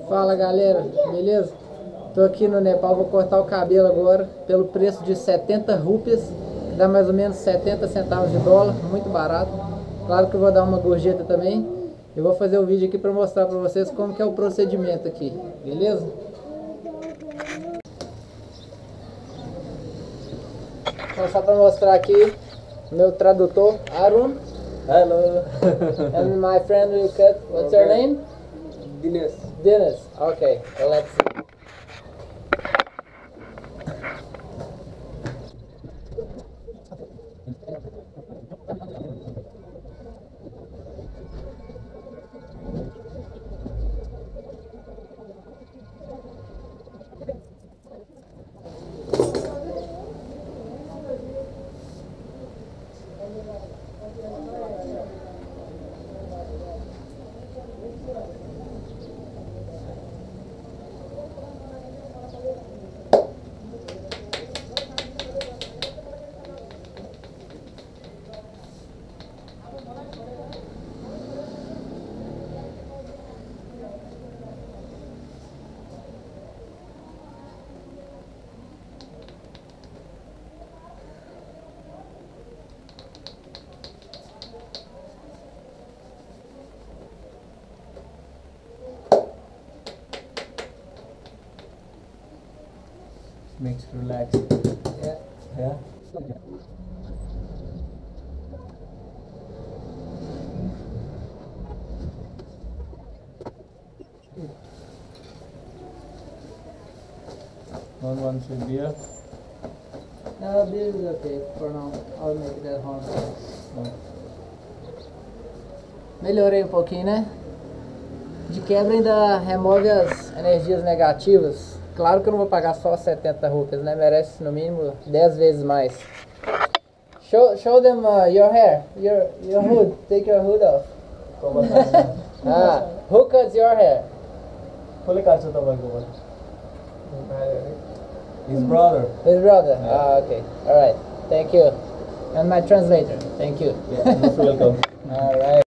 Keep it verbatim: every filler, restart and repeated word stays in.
Fala galera, beleza? Tô aqui no Nepal, vou cortar o cabelo agora pelo preço de setenta rúpias, que dá mais ou menos setenta centavos de dólar, muito barato. Claro que eu vou dar uma gorjeta também. Eu vou fazer o vídeo aqui para mostrar para vocês como que é o procedimento aqui, beleza? Então, só para mostrar aqui, meu tradutor, Arun. Hello. And my friend will cut, what's your name? Dinesh. Dennis. Okay, well, let's see. Makes you relax. Yeah. Yeah. One one should be up. No, this is okay for now. I'll make it at home. No. Melhorei um pouquinho, né? De quebra ainda remove as energias negativas. Claro que eu não vou pagar só setenta rupias, né? Merece no mínimo dez vezes mais. Show, show them uh, your hair, your your hood. Take your hood off. Ah, who cuts your hair? कसले काट्छ तपाईकोबाट? His brother. His brother. Yeah. Ah, okay. All right. Thank you. And my translator. Thank you. Yeah, most welcome. All right.